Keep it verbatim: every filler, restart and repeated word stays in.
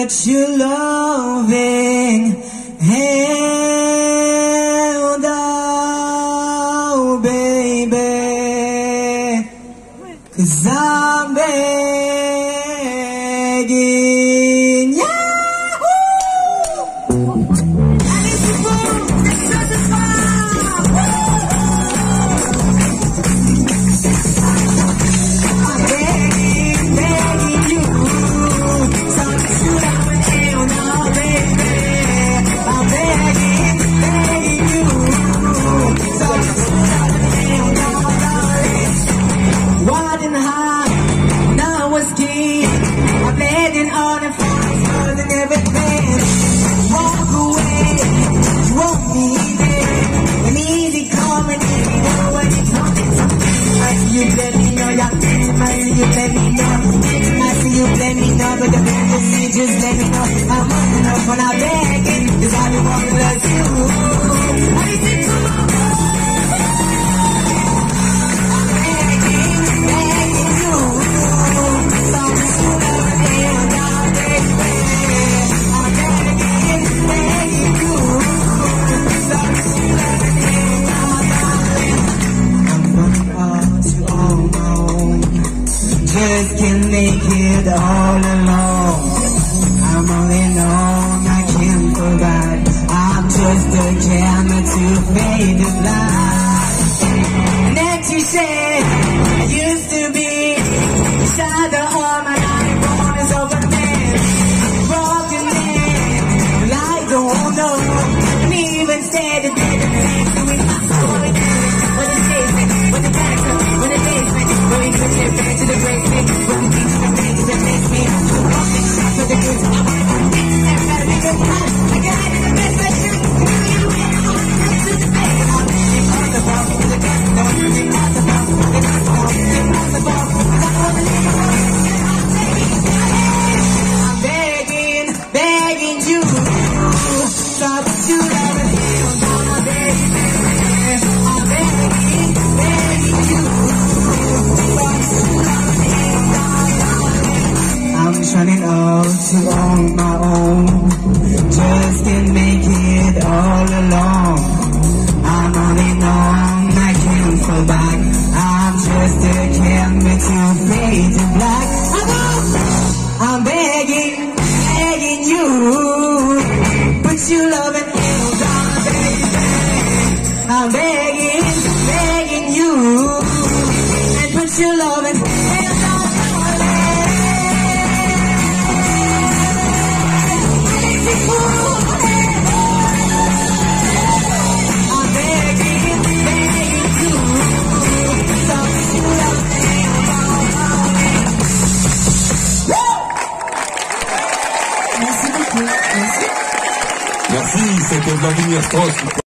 Put your loving hand out, baby, 'cause I'm begging. Yahoo! And if you move, it's such a smile. I'm begging, begging you. So shoot up and down now, baby. I'm begging, begging you. So shoot up and down now, darling. Wide and high, now I was keen. I'm landing on the fire and everything. Walk away, you won't be there. An easy coming, you know when it's coming. I see you let me know, yeah. I see you let me know. I see you let me know, but the best is you just let me know. I'm running up when I'm begging, 'cause I don't want to love you. I need you to love me. I'm begging, begging you. So shoot up and down now, baby. I'm begging, begging you. So shoot up and down now, darling. I'm running up to all my own. Just can't make it all alone. I'm all alone, I can't provide. I'm just a camera to fade the light. And then she said, I used to be the shadow of my life, born as over man, broken man. Well, I don't know, and even said it didn't make to it. When the chasing, when the dancing, when the basement, when we could get back to the basement, when we beat the babies that makes me the walking shop for the goods. I wanna go fix that, gotta be good. I got it in the best way, you you get on to the bed. I'm impossible, the best of them, impossible, the best of them, impossible. I wanna live a life, I'm taking I'm begging, begging you. Stop you loving him, my baby. I'm begging, begging you. I'm trying out to on my own. Just can't make it all alone. I'm on and on, I can't fall back. I'm just a camera to fade to black. I'm begging, begging you. Put your love in hands on, baby. I'm begging, begging you. And put your love in hands on, I'm begging, begging you. So shoot up and down. Merci beaucoup. Merci. Merci, c'était Vladimir Strauss.